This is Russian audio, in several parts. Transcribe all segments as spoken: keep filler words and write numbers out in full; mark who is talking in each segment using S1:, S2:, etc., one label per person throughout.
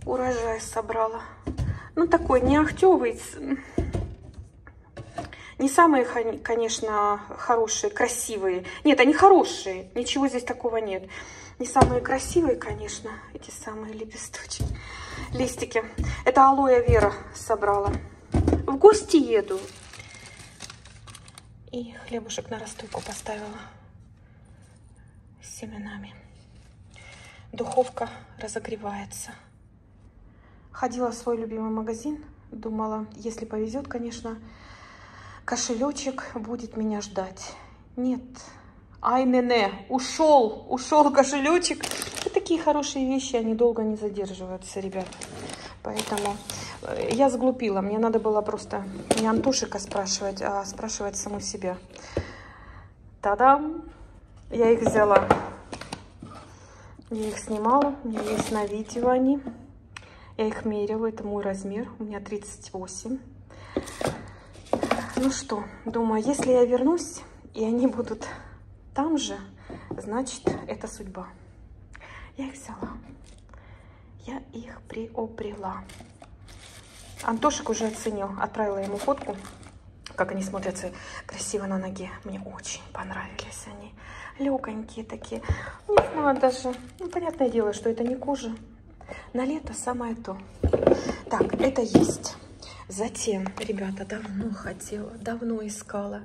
S1: урожай собрала. Ну, такой не ахтёвый. Не самые, конечно, хорошие, красивые. Нет, они хорошие. Ничего здесь такого нет. Не самые красивые, конечно, эти самые лепесточки, листики. Это алоэ вера собрала. В гости еду. И хлебушек на расстойку поставила с семенами. Духовка разогревается. Ходила в свой любимый магазин. Думала, если повезет, конечно, кошелечек будет меня ждать. Нет. Ай, не-не, ушел, ушел кошелечек. И такие хорошие вещи, они долго не задерживаются, ребят. Поэтому я сглупила. Мне надо было просто не Антошика спрашивать, а спрашивать саму себя. Та-дам! Я их взяла. Я их снимала. У меня есть на видео они. Я их мерила. Это мой размер. У меня тридцать восемь. Ну что, думаю, если я вернусь, и они будут там же, значит, это судьба. Я их взяла. Я их приобрела. Антошек уже оценил. Отправила ему фотку, как они смотрятся красиво на ноге. Мне очень понравились они. Легонькие такие. Не знаю даже. Ну, понятное дело, что это не кожа. На лето самое то. Так, это есть. Затем, ребята, давно хотела, давно искала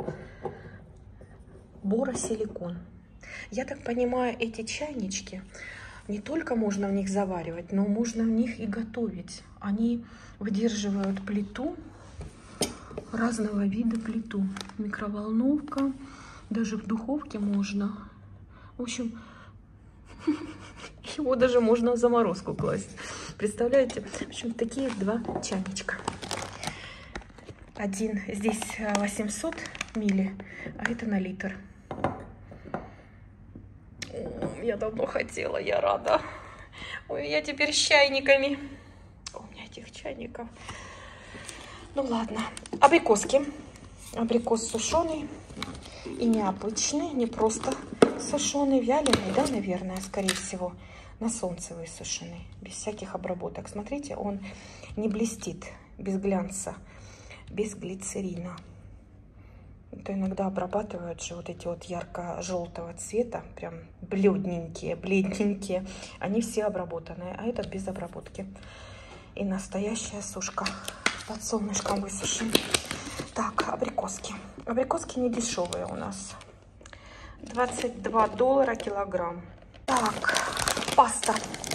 S1: боросиликон. Я так понимаю, эти чайнички не только можно в них заваривать, но можно в них и готовить. Они выдерживают плиту, разного вида плиту. Микроволновка, даже в духовке можно. В общем, его даже можно в заморозку класть. Представляете? В общем, такие два чайничка. Один здесь восемьсот милли, а это на литр. Я давно хотела, я рада. Ой, я теперь с чайниками. У меня этих чайников. Ну ладно. Абрикоски. Абрикос сушеный и необычный, не просто сушеный, вяленый, да, наверное, скорее всего, на солнце высушенный, без всяких обработок. Смотрите, он не блестит, без глянца, без глицерина. Это иногда обрабатывают же вот эти вот ярко-желтого цвета, прям бледненькие, бледненькие. Они все обработанные, а этот без обработки. И настоящая сушка под солнышком высушен. Так, абрикоски. Абрикоски не дешевые у нас. двадцать два доллара килограмм. Так, паста.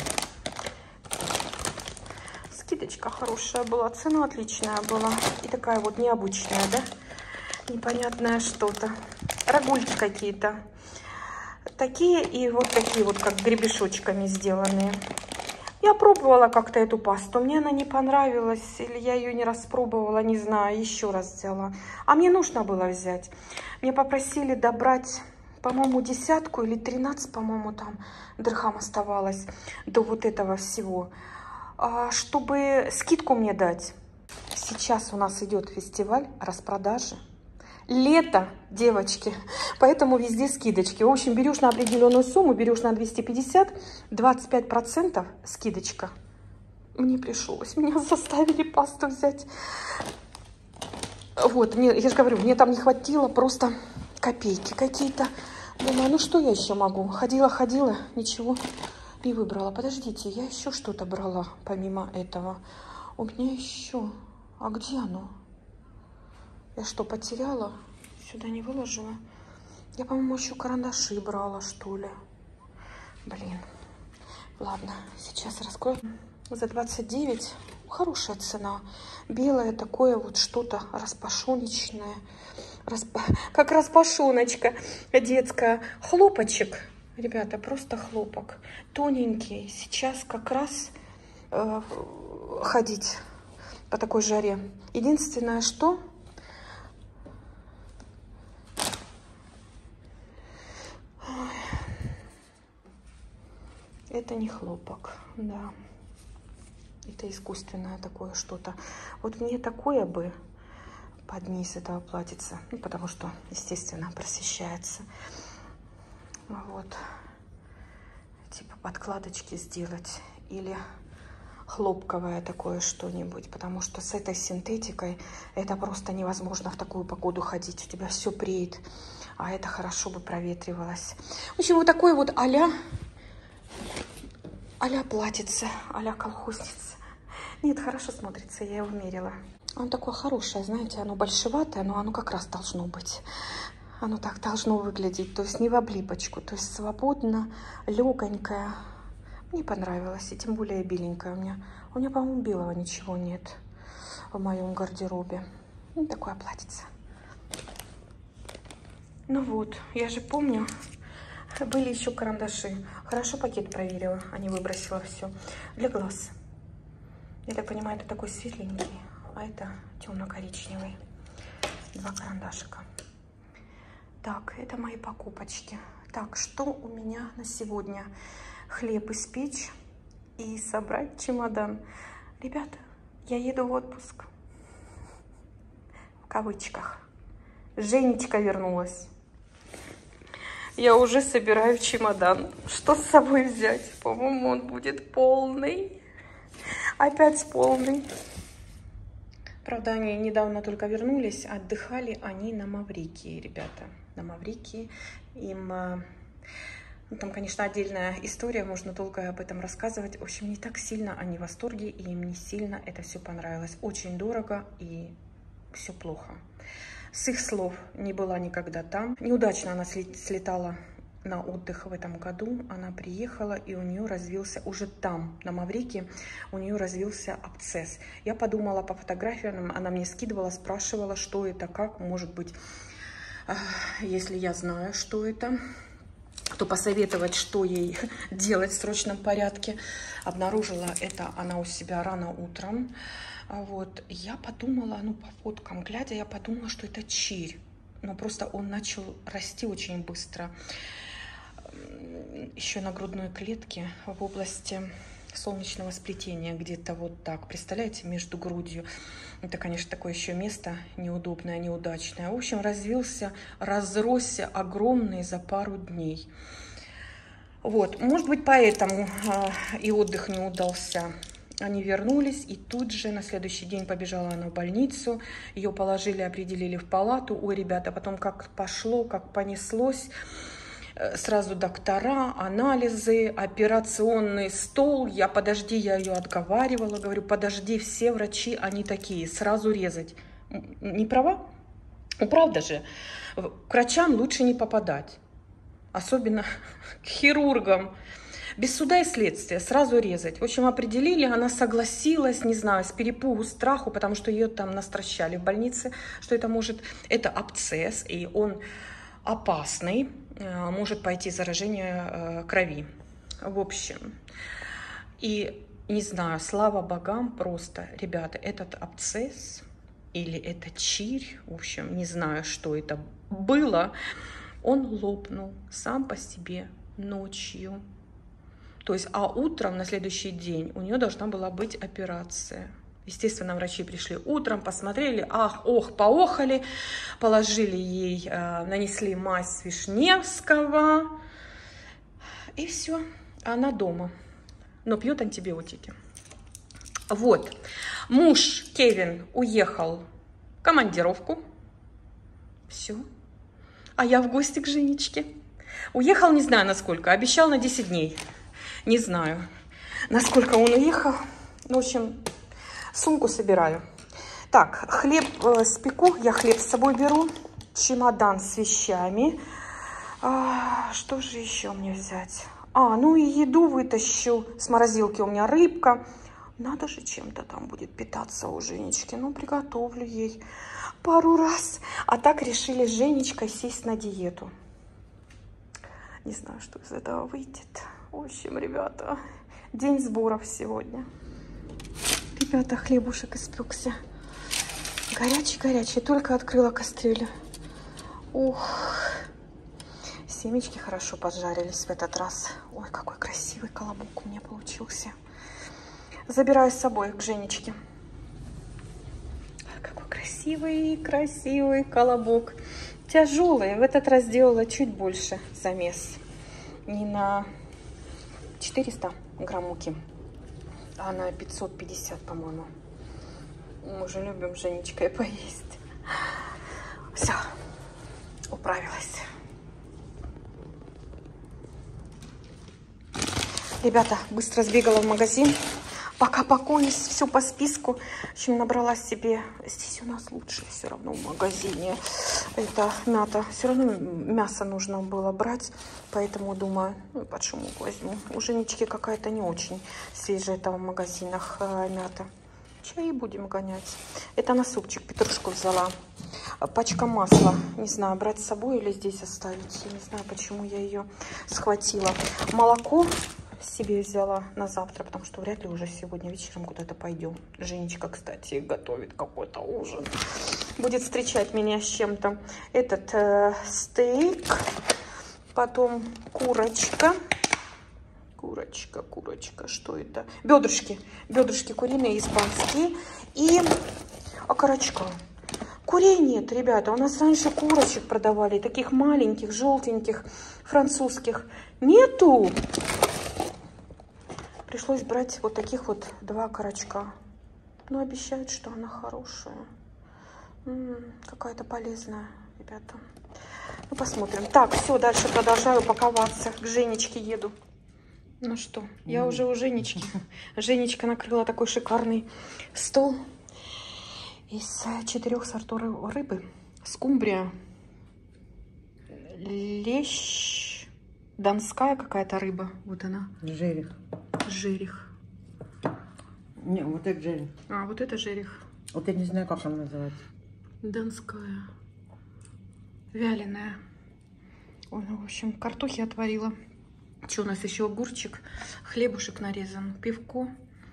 S1: Скидочка хорошая была, цена отличная была. И такая вот необычная, да? Непонятное что-то. Рагульки какие-то. Такие и вот такие вот, как гребешочками сделанные. Я пробовала как-то эту пасту. Мне она не понравилась. Или я ее не распробовала, не знаю. Еще раз взяла. А мне нужно было взять. Мне попросили добрать, по-моему, десятку или тринадцать, по-моему, там дирхам оставалось до вот этого всего. Чтобы скидку мне дать. Сейчас у нас идет фестиваль распродажи. Лето, девочки, поэтому везде скидочки. В общем, берешь на определенную сумму, берешь на двести пятьдесят, двадцать пять процентов скидочка. Мне пришлось, меня заставили пасту взять. Вот, мне, я же говорю, мне там не хватило просто копейки какие-то. Думаю, ну что я еще могу? Ходила, ходила, ничего не выбрала. Подождите, я еще что-то брала помимо этого. У меня еще... А где оно? Я что, потеряла? Сюда не выложила? Я, по-моему, еще карандаши брала, что ли. Блин. Ладно, сейчас раскрою. За двадцать девять. Хорошая цена. Белое такое вот что-то распашоночное. Расп... Как распашоночка детская. Хлопочек. Ребята, просто хлопок. Тоненький. Сейчас как раз э, ходить по такой жаре. Единственное, что... Это не хлопок, да. Это искусственное такое что-то. Вот мне такое бы под низ этого платьица. Ну, потому что, естественно, просвещается. Вот. Типа подкладочки сделать. Или хлопковое такое что-нибудь, потому что с этой синтетикой это просто невозможно в такую погоду ходить. У тебя все преет, а это хорошо бы проветривалось. В общем, вот такой вот а-ля, а-ля платьице, а-ля колхозница. Нет, хорошо смотрится, я его мерила. Оно такое хорошее, знаете, оно большеватое, но оно как раз должно быть. Оно так должно выглядеть, то есть не в облипочку, то есть свободно, легонькое. Мне понравилось, и тем более беленькое у меня. У меня, по-моему, белого ничего нет в моем гардеробе. Ну, такое платьице. Ну вот, я же помню, были еще карандаши. Хорошо пакет проверила, а не выбросила все. Для глаз. Я так понимаю, это такой светленький, а это темно-коричневый. Два карандашика. Так, это мои покупочки. Так, что у меня на сегодня? Хлеб испечь и собрать чемодан. Ребята, я еду в отпуск. В кавычках. Женечка вернулась. Я уже собираю чемодан. Что с собой взять? По-моему, он будет полный. Опять полный. Правда, они недавно только вернулись. Отдыхали они на Маврикии, ребята. На Маврикии. Им... Ну, там, конечно, отдельная история, можно долго об этом рассказывать. В общем, не так сильно они в восторге, и им не сильно это все понравилось. Очень дорого, и все плохо. С их слов, не была никогда там. Неудачно она слетала на отдых в этом году. Она приехала, и у нее развился, уже там, на Маврике, у нее развился абсцесс. Я подумала по фотографиям, она мне скидывала, спрашивала, что это, как, может быть, если я знаю, что это, то посоветовать, что ей делать в срочном порядке. Обнаружила это она у себя рано утром. Вот. Я подумала, ну, по фоткам глядя, я подумала, что это чирь. Но просто он начал расти очень быстро. Еще на грудной клетке в области солнечного сплетения, где-то вот так. Представляете, между грудью. Это, конечно, такое еще место неудобное, неудачное. В общем, развился, разросся огромный за пару дней. Вот, может быть, поэтому э, и отдых не удался. Они вернулись, и тут же на следующий день побежала она в больницу. Ее положили, определили в палату. Ой, ребята, потом как пошло, как понеслось. Сразу доктора, анализы, операционный стол. Я, подожди, я ее отговаривала. Говорю, подожди, все врачи, они такие, сразу резать. Не права? Ну, правда же, к врачам лучше не попадать. Особенно к хирургам. Без суда и следствия, сразу резать. В общем, определили, она согласилась, не знаю, с перепугу, страху, потому что ее там настращали в больнице, что это может, это абсцесс, и он опасный, может пойти заражение крови. В общем, и не знаю, слава богам, просто, ребята, этот абсцесс или это чирь, в общем, не знаю, что это было, он лопнул сам по себе ночью. То есть, а утром на следующий день у нее должна была быть операция. Естественно, врачи пришли утром, посмотрели, ах, ох, поохали, положили ей, э, нанесли мазь Вишневского, и все, она дома, но пьет антибиотики. Вот, муж Кевин уехал в командировку, все, а я в гости к Женечке. Уехал, не знаю насколько, обещал на десять дней, не знаю, насколько он уехал, в общем... Сумку собираю. Так, хлеб э, спеку. Я хлеб с собой беру. Чемодан с вещами. А, что же еще мне взять? А, ну и еду вытащу. С морозилки у меня рыбка. Надо же чем-то там будет питаться у Женечки. Ну, приготовлю ей пару раз. А так решили с Женечкой сесть на диету. Не знаю, что из этого выйдет. В общем, ребята, день сборов сегодня. Ребята, хлебушек испекся. Горячий-горячий. Только открыла кастрюлю. Ух. Семечки хорошо поджарились в этот раз. Ой, какой красивый колобок у меня получился. Забираю с собой к Женечке. Какой красивый, красивый колобок. Тяжелый. В этот раз сделала чуть больше замес. Не на четыреста грамм муки. Она пятьсот пятьдесят, по-моему. Мы же любим с Женечкой поесть. Все, управилась. Ребята, быстро сбегала в магазин. Пока пакуюсь, все по списку. В общем, набрала себе... Здесь у нас лучше все равно в магазине. Это мята. Все равно мясо нужно было брать. Поэтому думаю, ну, под шумок возьму. У Женечки какая-то не очень свежая там в магазинах э, мята. Чай будем гонять. Это на супчик петрушку взяла. Пачка масла. Не знаю, брать с собой или здесь оставить. Я не знаю, почему я ее схватила. Молоко себе взяла на завтра, потому что вряд ли уже сегодня вечером куда-то пойдем. Женечка, кстати, готовит какой-то ужин. Будет встречать меня с чем-то. Этот э, стейк. Потом курочка. Курочка, курочка. Что это? Бедрышки. Бедрышки куриные, испанские. И окорочка. Курей нет, ребята. У нас раньше курочек продавали. Таких маленьких, желтеньких, французских. Нету. Пришлось брать вот таких вот два окорочка. Но обещают, что она хорошая. Какая-то полезная, ребята. Ну, посмотрим. Так, все, дальше продолжаю паковаться. К Женечке еду. Ну что, mm. я уже у Женечки. Женечка накрыла такой шикарный стол из четырех сортов рыбы. Скумбрия, лещ, донская какая-то рыба. Вот она.
S2: Жерех.
S1: Жерех.
S2: Не, вот это жерех.
S1: А, вот это жерех.
S2: Вот я не знаю, как она называется.
S1: Донская. Вяленая. Ой, ну, в общем, картохи отварила. Что у нас еще? Огурчик, хлебушек нарезан, пивко,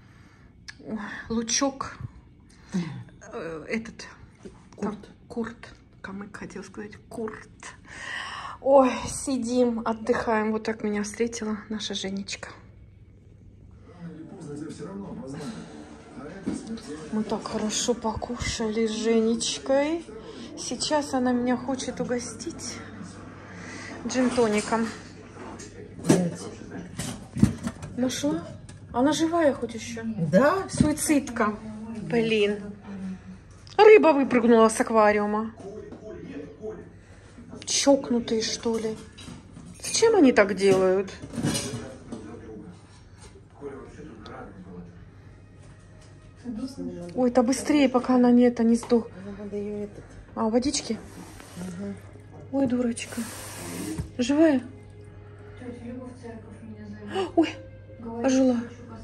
S1: лучок, э, этот,
S2: курт.
S1: Там, курт, камык хотел сказать, курт. Ой, сидим, отдыхаем. Вот так меня встретила наша Женечка. Мы так хорошо покушали с Женечкой. Сейчас она меня хочет угостить джин-тоником. Нашла? Она живая хоть еще?
S2: Да.
S1: Суицидка. Блин. Рыба выпрыгнула с аквариума. Чокнутые, что ли? Зачем они так делают? Ой, это быстрее, пока она не это не сдох. А, водички? Угу. Ой, дурочка. Живая? Ой, ожила.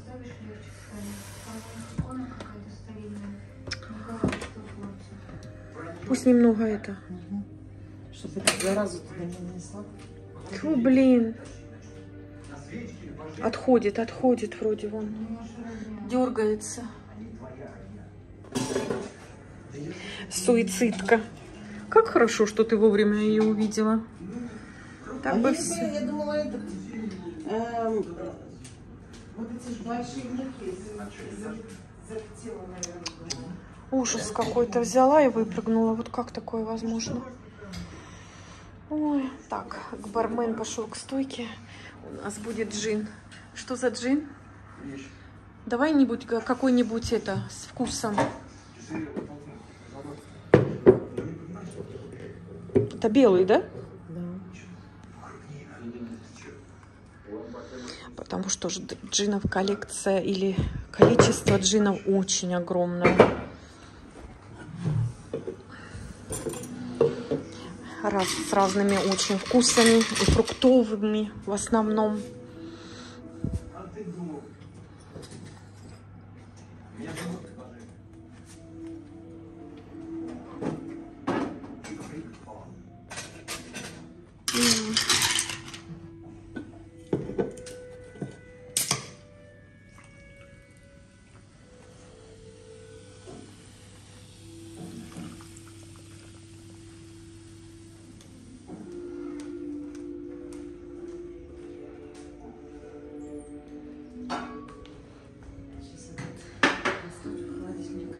S1: Пусть немного это.
S2: Угу. Чтобы эту заразу туда не нанесла.
S1: Фу, блин. Отходит, отходит вроде вон. Дергается. Суицидка. Как хорошо, что ты вовремя ее увидела. Так
S2: а
S1: бы
S2: я,
S1: все.
S2: Я думала, этот, эм, вот эти большие мухи захотела, наверное.
S1: Ужас какой-то. Взяла и выпрыгнула. Вот как такое возможно? Ой, так, бармен пошел к стойке. У нас будет джин. Что за джин? Давай нибудь какой-нибудь это с вкусом. Это белый, да?
S2: Да.
S1: Потому что джинов коллекция или количество джинов очень огромное. Раз, с разными очень вкусами и фруктовыми в основном.